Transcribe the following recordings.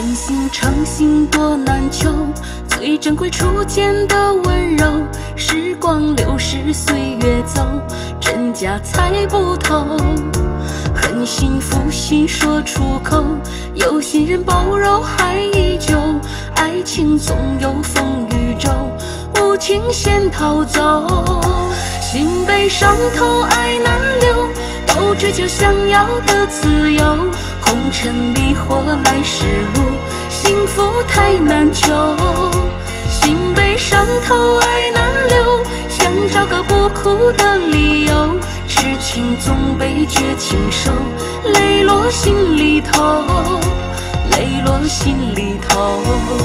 真心诚信多难求，最珍贵初见的温柔。时光流逝，岁月走，真假猜不透。狠心负心说出口，有心人包容还依旧。爱情总有风雨骤，无情先逃走。心被伤透，爱难留，都追求想要的自由。红尘迷惑来时路，幸福太难求。心被伤透，爱难留，想找个不哭的理由。痴情总被绝情收，泪落心里头，泪落心里头。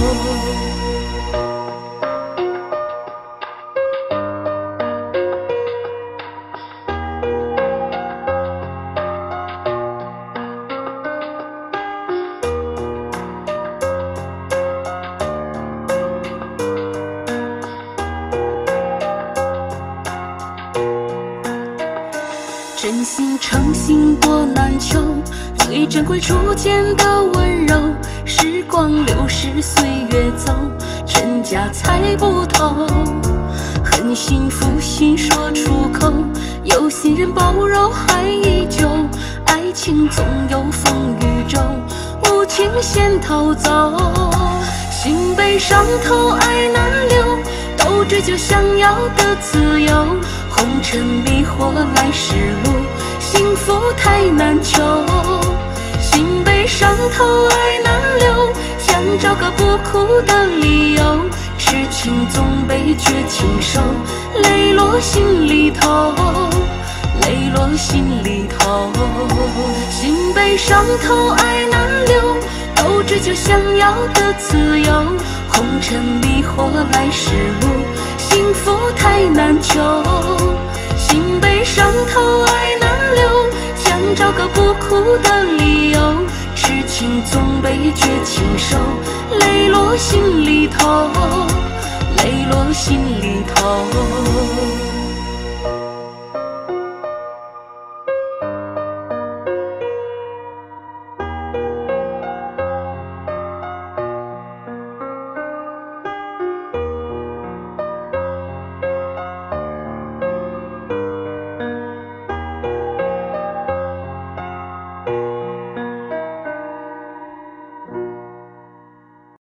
真心诚信多难求，最珍贵初见的温柔。时光流逝，岁月走，真假猜不透。狠心负心说出口，有心人包容还依旧。爱情总有风雨骤，无情先逃走。心被伤透，爱难留，都追求想要的自由。红尘迷惑来时路，幸福太难求。心被伤透，爱难留，想找个不哭的理由。痴情总被绝情收，泪落心里头，泪落心里头。心被伤透，爱难留，都追求想要的自由。红尘迷惑来时路，幸福太难求。心被伤透，爱难留，想找个不哭的理由。痴情总被绝情收，泪落心里头，泪落心里头。